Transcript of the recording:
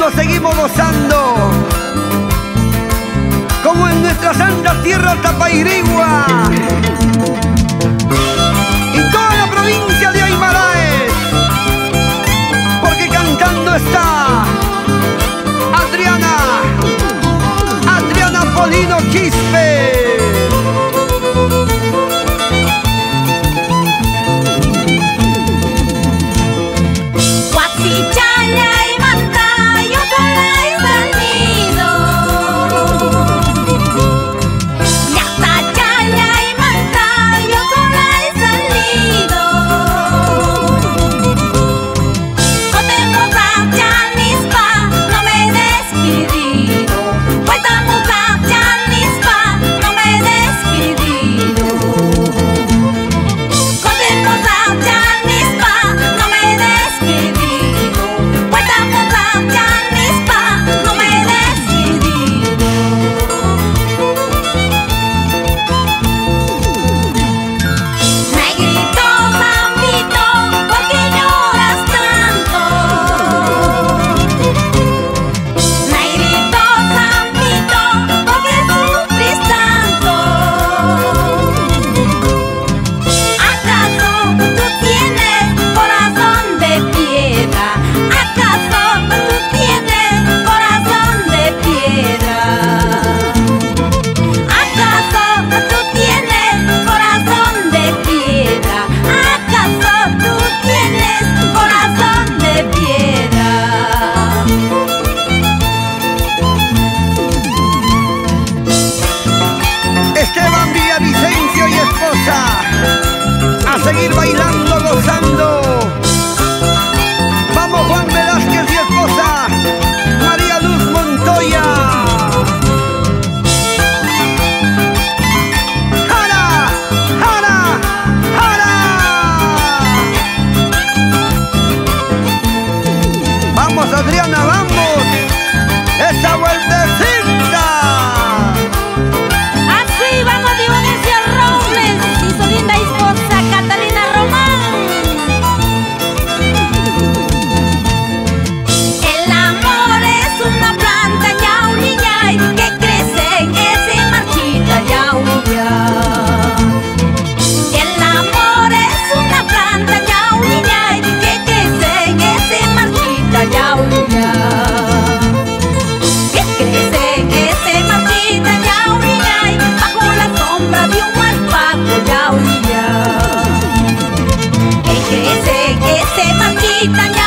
bailando seguimos gozando, como en nuestra santa tierra Tapairigua y toda la provincia de Aymaraes, porque cantando está Adriana Polino Quispe. A seguir bailando, gozando. Vamos Juan Velázquez y esposa María Luz Montoya. ¡Jara! ¡Jara! ¡Jara! Vamos Adriana, vamos. Esta vueltecita. Así vamos Dionisio Robles y su linda esposa Catalina Román. El amor es una planta yauli yay que crece que se marchita yauli yay. El amor es una planta yauli yay que crece que se marchita yauli yay. Que crece que se marchita yauli yay bajo la sombra de un alpaco yauli yay. Que crece que se marchita